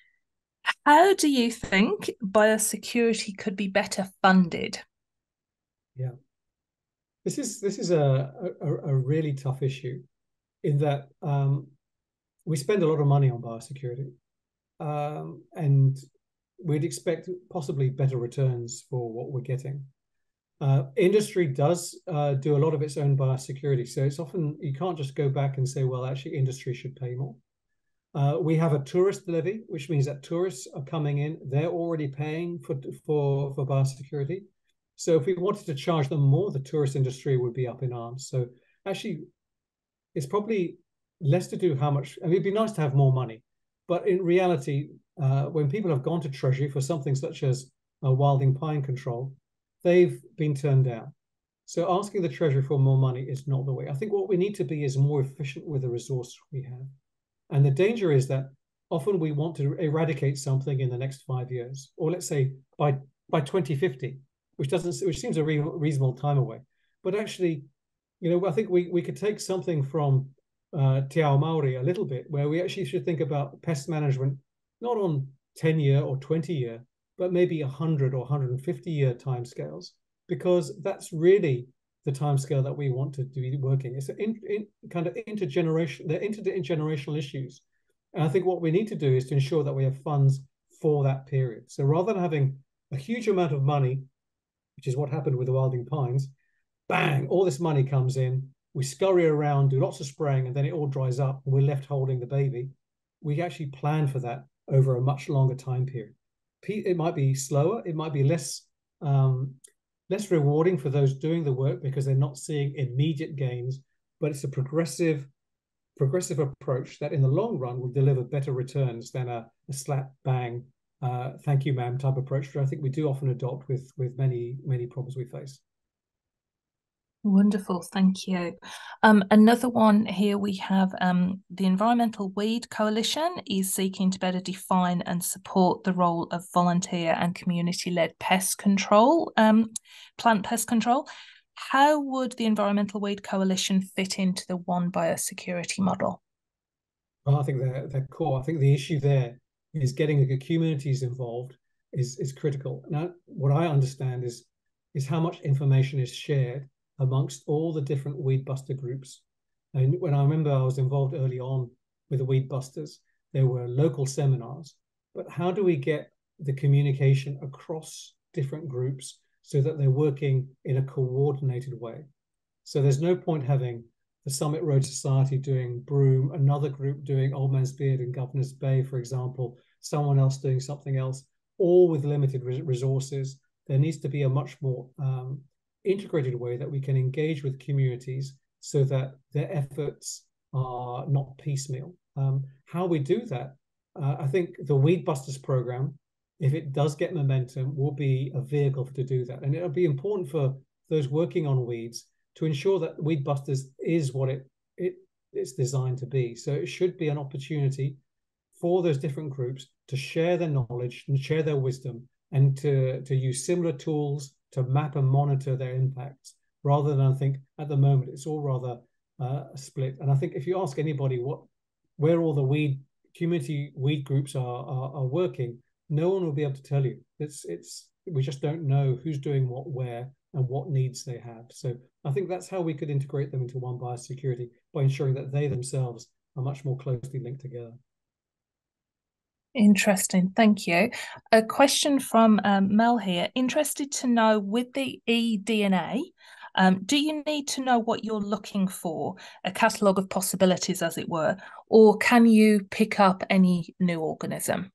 how do you think biosecurity could be better funded? Yeah. This is this is a, a, a really tough issue, in that um, we spend a lot of money on biosecurity, um, and we'd expect possibly better returns for what we're getting. Uh, industry does uh, do a lot of its own biosecurity, so it's often, you can't just go back and say, well, actually industry should pay more. Uh, we have a tourist levy, which means that tourists are coming in, they're already paying for, for, for biosecurity. So if we wanted to charge them more, the tourist industry would be up in arms. So actually, it's probably less to do how much, I mean, it'd be nice to have more money, but in reality, uh, when people have gone to Treasury for something such as uh, wilding pine control, they've been turned down. So asking the Treasury for more money is not the way. I think what we need to be is more efficient with the resource we have. And the danger is that often we want to eradicate something in the next five years, or let's say by, by twenty fifty. Which doesn't, which seems a re reasonable time away, but actually, you know, I think we we could take something from uh, Te Ao Maori a little bit, where we actually should think about pest management not on ten year or twenty year, but maybe one hundred or one hundred fifty year timescales, because that's really the timescale that we want to be working. It's in, in kind of intergeneration, they're intergenerational issues. And I think what we need to do is to ensure that we have funds for that period. So rather than having a huge amount of money, which is what happened with the Wilding Pines, bang, all this money comes in, we scurry around, do lots of spraying, and then it all dries up, and we're left holding the baby. We actually plan for that over a much longer time period. It might be slower, it might be less um, less rewarding for those doing the work because they're not seeing immediate gains, but it's a progressive progressive approach that in the long run will deliver better returns than a, a slap bang, uh, thank you, ma'am type approach, which I think we do often adopt with, with many, many problems we face. Wonderful, thank you. Um, another one here we have um, the Environmental Weed Coalition is seeking to better define and support the role of volunteer and community-led pest control, um, plant pest control. How would the Environmental Weed Coalition fit into the One Biosecurity model? Well, I think they're, they're core. I think the issue there is getting the communities involved is, is critical. Now, what I understand is, is how much information is shared amongst all the different weed buster groups. And when I remember I was involved early on with the weed busters, there were local seminars, but how do we get the communication across different groups so that they're working in a coordinated way? So there's no point having the Summit Road Society doing Broome, another group doing Old Man's Beard in Governor's Bay, for example, someone else doing something else, all with limited resources. There needs to be a much more um, integrated way that we can engage with communities so that their efforts are not piecemeal. Um, how we do that, uh, I think the Weed Busters program, if it does get momentum, will be a vehicle to do that. And it'll be important for those working on weeds to ensure that Weed Busters is what it, it it's designed to be. So it should be an opportunity for those different groups to share their knowledge and share their wisdom and to, to use similar tools to map and monitor their impacts, rather than I think at the moment it's all rather uh, split. And I think if you ask anybody what where all the weed community weed groups are, are, are working, no one will be able to tell you. It's it's we just don't know who's doing what where and what needs they have. So I think that's how we could integrate them into One Biosecurity, by ensuring that they themselves are much more closely linked together. Interesting, thank you. A question from um, Mel here. Interested to know, with the eDNA, um, do you need to know what you're looking for, a catalogue of possibilities, as it were, or can you pick up any new organism?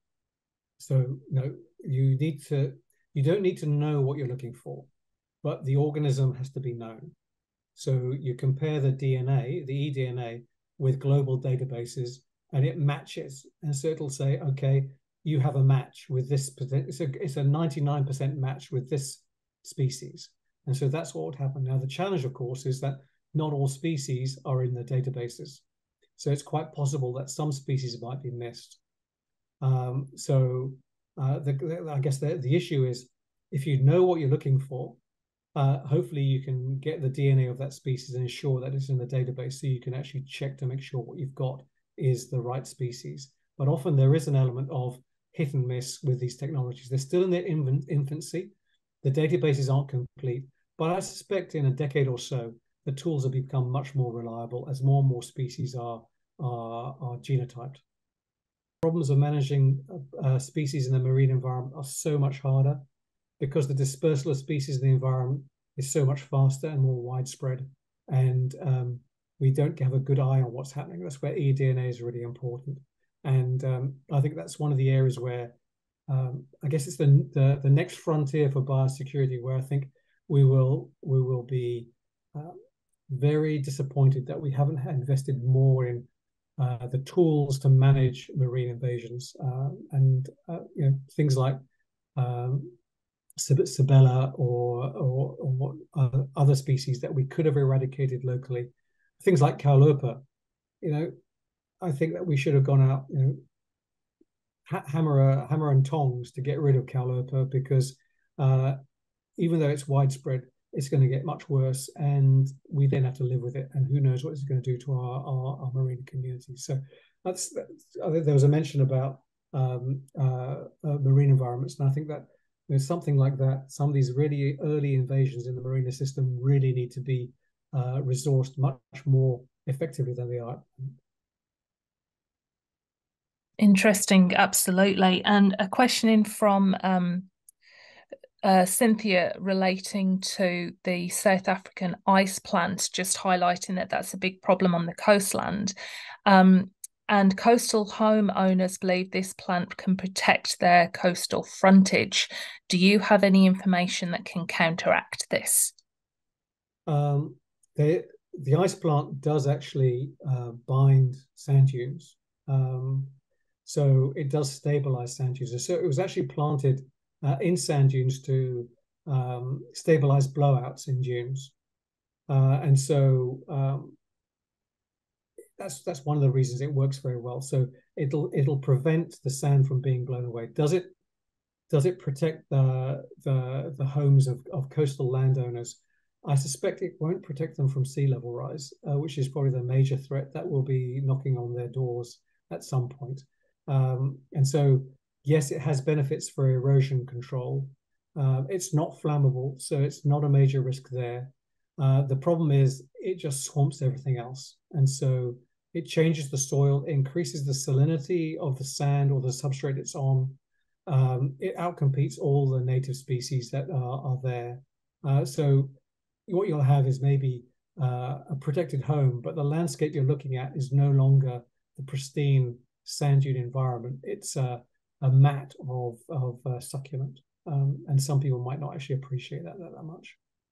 So no, you need to. You don't need to know what you're looking for, but the organism has to be known. So you compare the D N A, the eDNA, with global databases, and it matches. And so it'll say, okay, you have a match with this. It's a, it's a ninety-nine percent match with this species. And so that's what would happen. Now, the challenge, of course, is that not all species are in the databases. So it's quite possible that some species might be missed. Um, so uh, the, the, I guess the, the issue is, if you know what you're looking for, Uh, hopefully you can get the D N A of that species and ensure that it's in the database, so you can actually check to make sure what you've got is the right species. But often there is an element of hit and miss with these technologies. They're still in their infancy. The databases aren't complete, but I suspect in a decade or so, the tools have become much more reliable as more and more species are, are, are genotyped. Problems of managing uh, species in the marine environment are so much harder, because the dispersal of species in the environment is so much faster and more widespread. And um, we don't have a good eye on what's happening. That's where eDNA is really important. And um, I think that's one of the areas where um, I guess it's the, the, the next frontier for biosecurity, where I think we will, we will be uh, very disappointed that we haven't invested more in uh, the tools to manage marine invasions uh, and uh, you know, things like um, Sabella or, or, or uh, other species that we could have eradicated locally. Things like Cowlurpa, you know, I think that we should have gone out, you know, ha hammer, hammer and tongs to get rid of Cowlurpa, because uh, even though it's widespread, it's going to get much worse, and we then have to live with it. And who knows what it's going to do to our, our, our marine communities. So that's, that's, I think there was a mention about um, uh, uh, marine environments, and I think that know, something like that. Some of these really early invasions in the marine system really need to be uh, resourced much more effectively than they are. Interesting, absolutely. And a question in from um, uh, Cynthia relating to the South African ice plant, just highlighting that that's a big problem on the coastland. Um, and coastal homeowners believe this plant can protect their coastal frontage. Do you have any information that can counteract this? Um, they, the ice plant does actually uh, bind sand dunes. Um, so it does stabilize sand dunes. So it was actually planted uh, in sand dunes to um, stabilize blowouts in dunes. Uh, and so um, that's that's one of the reasons it works very well. So it'll it'll prevent the sand from being blown away. Does it does it protect the the, the homes of, of coastal landowners? I suspect it won't protect them from sea level rise, uh, which is probably the major threat that will be knocking on their doors at some point. Um, and so, yes, it has benefits for erosion control. Uh, it's not flammable, so it's not a major risk there. Uh, the problem is it just swamps everything else. And so it changes the soil, increases the salinity of the sand or the substrate it's on. Um, it outcompetes all the native species that are, are there. Uh, so what you'll have is maybe uh, a protected home, but the landscape you're looking at is no longer the pristine sand dune environment. It's a, a mat of, of uh, succulent. Um, and some people might not actually appreciate that that, that much.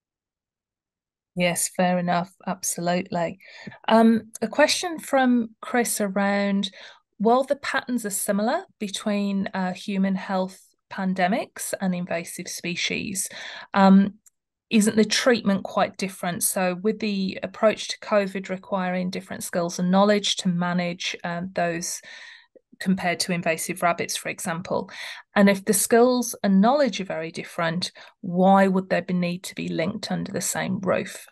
Yes, fair enough. Absolutely. Um, a question from Chris around, while the patterns are similar between uh, human health pandemics and invasive species, um, isn't the treatment quite different? So, with the approach to COVID requiring different skills and knowledge to manage um, those compared to invasive rabbits, for example, and if the skills and knowledge are very different, why would there be need to be linked under the same roof?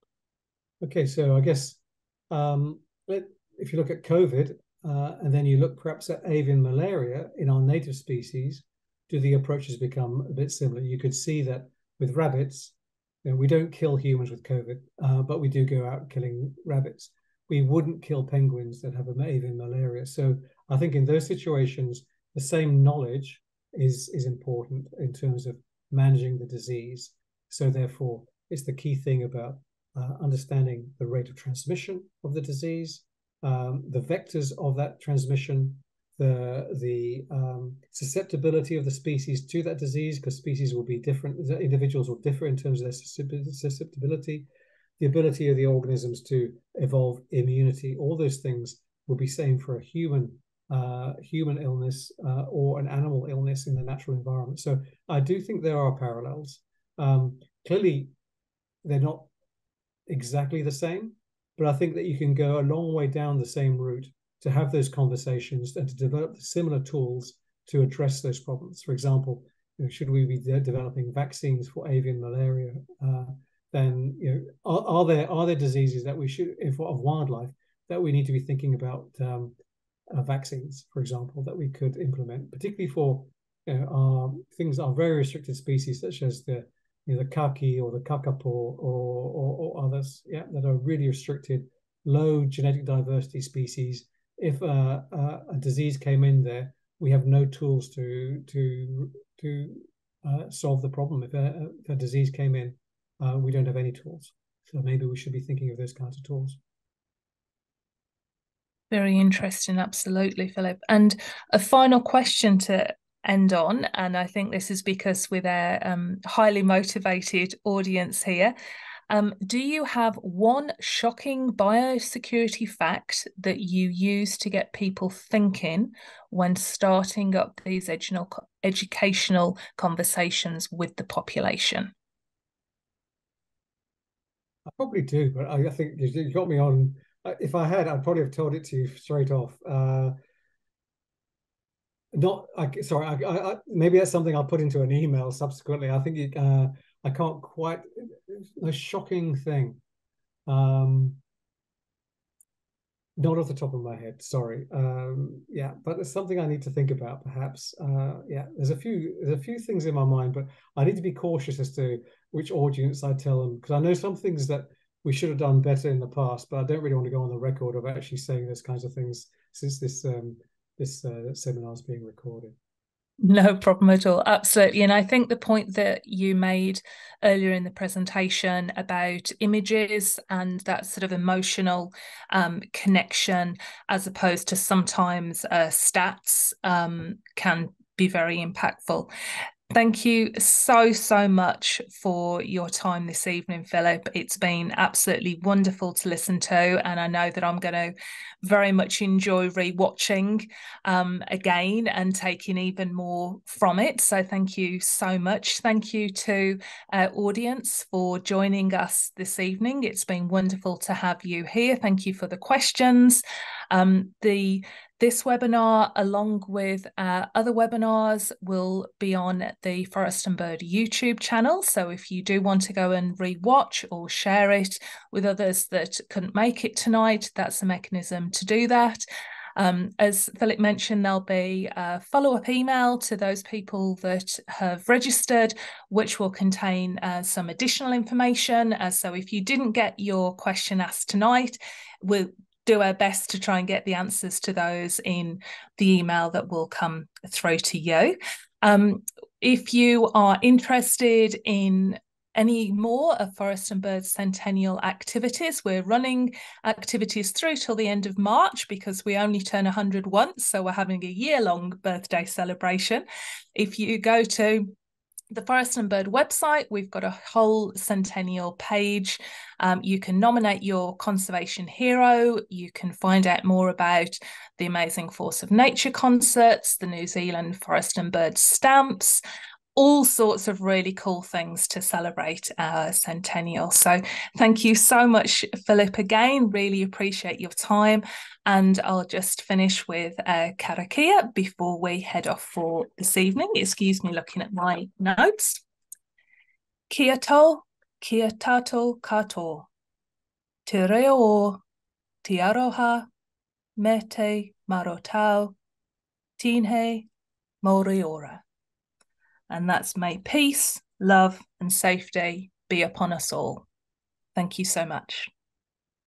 Okay, so I guess um, if you look at COVID uh, and then you look perhaps at avian malaria in our native species, do the approaches become a bit similar? You could see that with rabbits, you know, we don't kill humans with COVID, uh, but we do go out killing rabbits. We wouldn't kill penguins that have avian malaria. So I think in those situations, the same knowledge is, is important in terms of managing the disease. So therefore, it's the key thing about uh, understanding the rate of transmission of the disease, um, the vectors of that transmission, the the um, susceptibility of the species to that disease, because species will be different, individuals will differ in terms of their susceptibility, the ability of the organisms to evolve immunity. All those things will be same for a human uh, human illness uh, or an animal illness in the natural environment. So I do think there are parallels. Um, clearly, they're not exactly the same, but I think that you can go a long way down the same route to have those conversations and to develop similar tools to address those problems. For example, you know, should we be de developing vaccines for avian malaria? Uh, then, you know, are, are there are there diseases that we should, if of wildlife, that we need to be thinking about um, uh, vaccines, for example, that we could implement, particularly for you know, our things are very restricted species such as the you know, the kaki or the kakapo or, or, or others, yeah, that are really restricted, low genetic diversity species. If uh, uh, a disease came in there, we have no tools to to to uh, solve the problem. If a, if a disease came in, uh, we don't have any tools. So maybe we should be thinking of those kinds of tools. Very interesting, absolutely, Philip. And a final question to end on, and I think this is because with our um, highly motivated audience here, um, do you have one shocking biosecurity fact that you use to get people thinking when starting up these educational conversations with the population? I probably do, but I, I think you got me on. If I had, I'd probably have told it to you straight off. Uh, not, I, sorry, I, I, maybe that's something I'll put into an email subsequently. I think it, uh, I can't quite. A shocking thing. Um, Not off the top of my head, sorry. Um, yeah, but it's something I need to think about, perhaps. Uh, yeah, there's a few there's a few things in my mind, but I need to be cautious as to which audience I tell them, because I know some things that we should have done better in the past, but I don't really want to go on the record of actually saying those kinds of things since this um, this uh, seminar is being recorded. No problem at all. Absolutely. And I think the point that you made earlier in the presentation about images and that sort of emotional um, connection, as opposed to sometimes uh, stats, um, can be very impactful. Thank you so, so much for your time this evening, Philip. It's been absolutely wonderful to listen to, and I know that I'm going to very much enjoy rewatching um, again and taking even more from it. So thank you so much. Thank you to our audience for joining us this evening. It's been wonderful to have you here. Thank you for the questions. Um, the This webinar, along with uh, other webinars, will be on the Forest and Bird YouTube channel. So if you do want to go and rewatch or share it with others that couldn't make it tonight, that's a mechanism to do that. Um, as Philip mentioned, there'll be a follow-up email to those people that have registered, which will contain uh, some additional information. Uh, so if you didn't get your question asked tonight, we'll do our best to try and get the answers to those in the email that will come through to you. Um, if you are interested in any more of Forest and Bird Centennial activities, we're running activities through till the end of March because we only turn one hundred once, so we're having a year-long birthday celebration. If you go to the Forest and Bird website, we've got a whole centennial page. Um, you can nominate your conservation hero. You can find out more about the Amazing Force of Nature concerts, the New Zealand Forest and Bird stamps, all sorts of really cool things to celebrate our centennial. So thank you so much, Philip, again. Really appreciate your time. And I'll just finish with a karakia before we head off for this evening. Excuse me, looking at my notes. Kia tau, kia tatou katoa. Te reo o, te aroha, me te marotau, tinhe, mauri ora. And that's may peace, love, and safety be upon us all. Thank you so much.